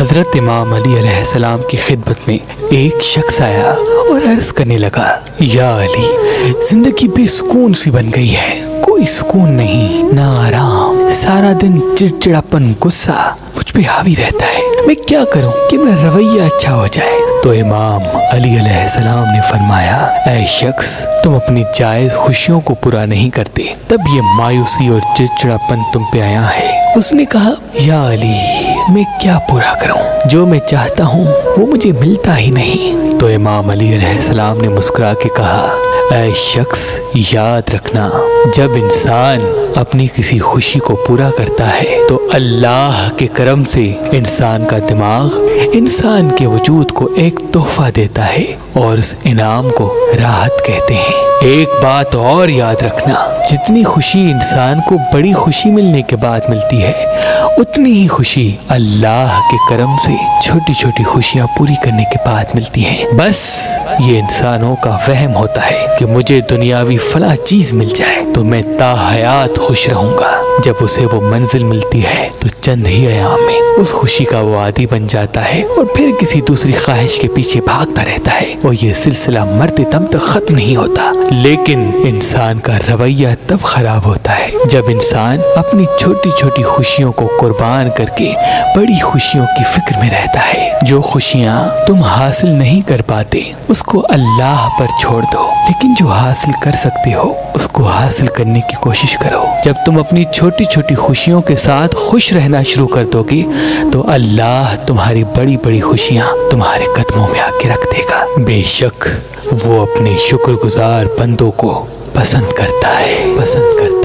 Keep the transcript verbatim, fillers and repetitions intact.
हजरत इमाम अली अलैहिस्सलाम की खिदमत में एक शख्स आया और अर्ज करने लगा, या अली, जिंदगी बेसुकून सी बन गई है, कोई सुकून नहीं, ना आराम, सारा दिन चिड़चिड़ापन, गुस्सा मुझ पे हावी रहता है। मैं क्या करूं कि मेरा रवैया अच्छा हो जाए? तो इमाम अली अलैहिस्सलाम ने फरमाया, ऐ शख्स, तुम अपनी जायज खुशियों को पूरा नहीं करते, तब ये मायूसी और चिड़चिड़ापन तुम पे आया है। उसने कहा, या अली, मैं क्या पूरा करूं? जो मैं चाहता हूं वो मुझे मिलता ही नहीं। तो इमाम अली अलैहिस्सलाम ने मुस्कुरा के कहा, ऐ शख्स, याद रखना, जब इंसान अपनी किसी खुशी को पूरा करता है तो अल्लाह के करम से इंसान का दिमाग इंसान के वजूद को एक तोहफा देता है और उस इनाम को राहत कहते हैं। एक बात और याद रखना, जितनी खुशी इंसान को बड़ी खुशी मिलने के बाद मिलती है, उतनी ही खुशी अल्लाह के करम से छोटी छोटी खुशियाँ पूरी करने के बाद मिलती हैं। बस ये इंसानों का वहम होता है कि मुझे दुनियावी फला चीज मिल जाए तो मैं ताहयात खुश रहूंगा। जब उसे वो मंजिल मिलती है तो चंद ही अयाम में उस खुशी का वो आदी बन जाता है और फिर किसी दूसरी ख्वाहिश के पीछे भागता रहता है और ये सिलसिला मरते दम तक खत्म नहीं होता। लेकिन इंसान का रवैया तब खराब होता है जब इंसान अपनी छोटी छोटी खुशियों को कुर्बान करके बड़ी खुशियों की फिक्र में रहता है। जो खुशियाँ तुम हासिल नहीं कर पाते उसको अल्लाह पर छोड़ दो, लेकिन जो हासिल कर सकते हो उसको हासिल करने की कोशिश करो। जब तुम अपनी छोटी छोटी खुशियों के साथ खुश रहना शुरू कर दोगे तो अल्लाह तुम्हारी बड़ी बड़ी खुशियाँ तुम्हारे कदमों में आके रख देगा। बेशक वो अपने शुक्रगुजार बंदों को पसंद करता है, पसंद करता है।